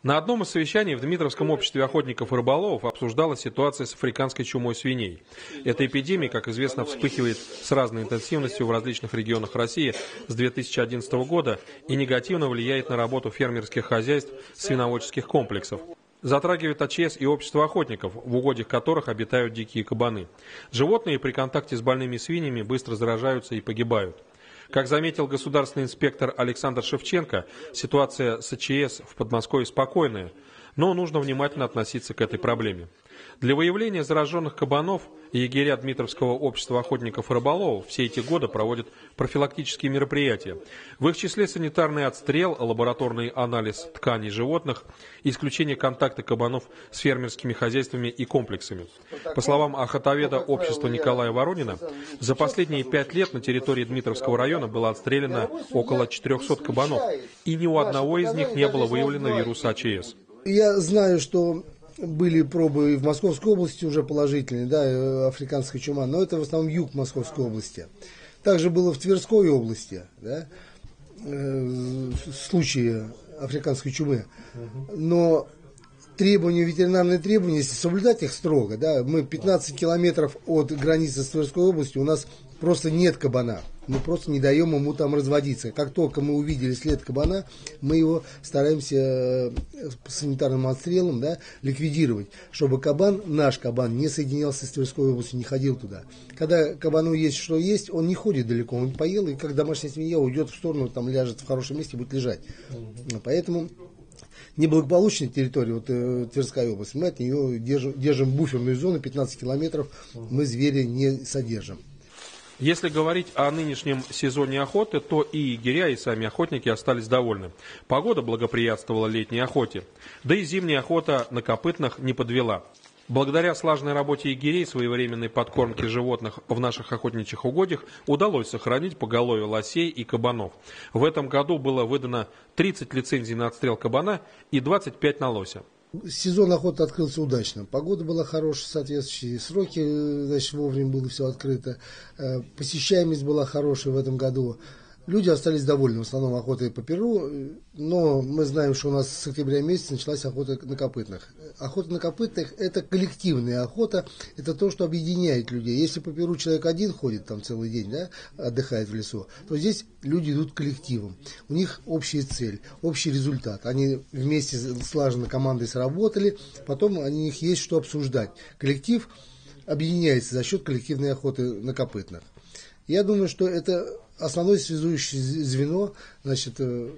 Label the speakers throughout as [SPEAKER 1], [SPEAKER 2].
[SPEAKER 1] На одном из совещаний в Дмитровском обществе охотников и рыболовов обсуждалась ситуация с африканской чумой свиней. Эта эпидемия, как известно, вспыхивает с разной интенсивностью в различных регионах России с 2011 года и негативно влияет на работу фермерских хозяйств, свиноводческих комплексов. Затрагивает АЧС и общество охотников, в угодьях которых обитают дикие кабаны. Животные при контакте с больными свиньями быстро заражаются и погибают. Как заметил государственный инспектор Александр Шевченко, ситуация с АЧС в Подмосковье спокойная, но нужно внимательно относиться к этой проблеме. Для выявления зараженных кабанов егеря Дмитровского общества охотников и рыболовов все эти годы проводят профилактические мероприятия. В их числе санитарный отстрел, лабораторный анализ тканей животных, исключение контакта кабанов с фермерскими хозяйствами и комплексами. По словам охотоведа общества Николая Воронина, за последние 5 лет на территории Дмитровского района было отстреляно около 400 кабанов, и ни у одного из них не было выявлено вируса АЧС.
[SPEAKER 2] Я знаю, что были пробы и в Московской области уже положительные, да, африканская чума, но это в основном юг Московской области. Также было в Тверской области, да, случаи африканской чумы. Но ветеринарные требования, если соблюдать их строго, да, мы 15 километров от границы с Тверской областью, у нас просто нет кабана. Мы просто не даем ему там разводиться. Как только мы увидели след кабана, мы его стараемся санитарным отстрелом, да, ликвидировать, чтобы наш кабан, не соединялся с Тверской областью, не ходил туда. Когда кабану есть что есть, он не ходит далеко, он поел, и как домашняя свинья уйдет в сторону, там ляжет в хорошем месте, будет лежать. Поэтому неблагополучная территория, вот Тверская область, мы от нее держим буферную зону, 15 километров, мы зверя не содержим.
[SPEAKER 1] Если говорить о нынешнем сезоне охоты, то и егеря, и сами охотники остались довольны. Погода благоприятствовала летней охоте, да и зимняя охота на копытных не подвела. Благодаря слаженной работе егерей, своевременной подкормке животных в наших охотничьих угодьях удалось сохранить поголовье лосей и кабанов. В этом году было выдано 30 лицензий на отстрел кабана и 25 на лося.
[SPEAKER 2] Сезон охоты открылся удачно. Погода была хорошая, соответствующие сроки, значит, вовремя было все открыто. Посещаемость была хорошая в этом году. Люди остались довольны, в основном охотой по перу, но мы знаем, что у нас с октября месяца началась охота на копытных. Охота на копытных – это коллективная охота, это то, что объединяет людей. Если по перу человек один ходит там целый день, да, отдыхает в лесу, то здесь люди идут коллективом. У них общая цель, общий результат. Они вместе слаженно командой сработали, потом у них есть что обсуждать. Коллектив объединяется за счет коллективной охоты на копытных. Я думаю, что это основное связующее звено, значит,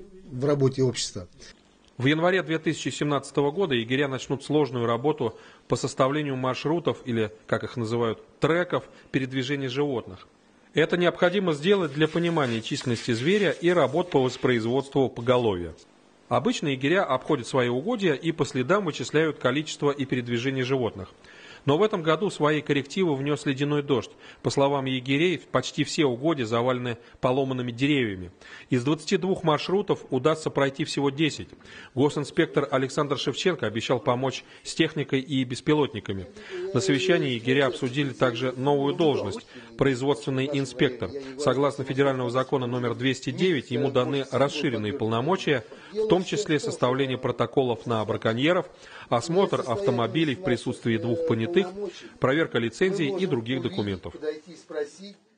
[SPEAKER 2] в работе общества.
[SPEAKER 1] В январе 2017 года егеря начнут сложную работу по составлению маршрутов, или, как их называют, треков передвижения животных. Это необходимо сделать для понимания численности зверя и работ по воспроизводству поголовья. Обычно егеря обходят свои угодья и по следам вычисляют количество и передвижение животных. Но в этом году свои коррективы внес ледяной дождь. По словам егерей, почти все угодья завалены поломанными деревьями. Из 22 маршрутов удастся пройти всего 10. Госинспектор Александр Шевченко обещал помочь с техникой и беспилотниками. На совещании егеря обсудили также новую должность – производственный инспектор. Согласно федерального закона номер 209, ему даны расширенные полномочия, в том числе составление протоколов на браконьеров, осмотр автомобилей в присутствии 2 понятых, проверка лицензий и других документов.